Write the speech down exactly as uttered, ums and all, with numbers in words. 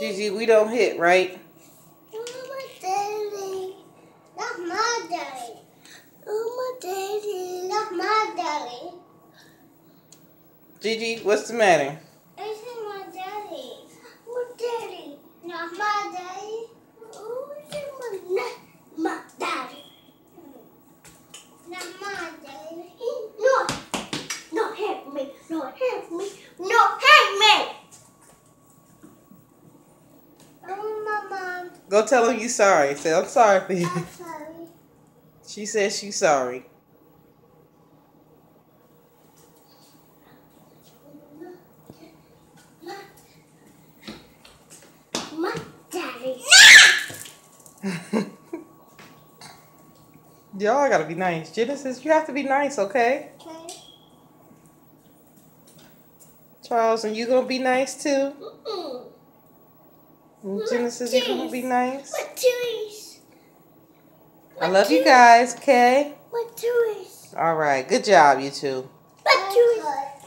Gigi, we don't hit, right? Oh, my daddy. That's my daddy. Oh, my daddy. That's my daddy. Gigi, what's the matter? This is my daddy. My daddy. Not my daddy. Oh, this is my, my daddy. Not my daddy. No. No, help me. No, help me. No, help me. Oh, my mom. Go tell him you sorry. Say, I'm sorry for you. I'm sorry. She says she's sorry. My daddy. Y'all gotta be nice. Genesis, you have to be nice, okay? Okay. Charles, and you gonna be nice too? Mm-mm. And Genesis, you gonna be nice? My toys. I love you guys, okay? My toys. All right. Good job, you two. My toys.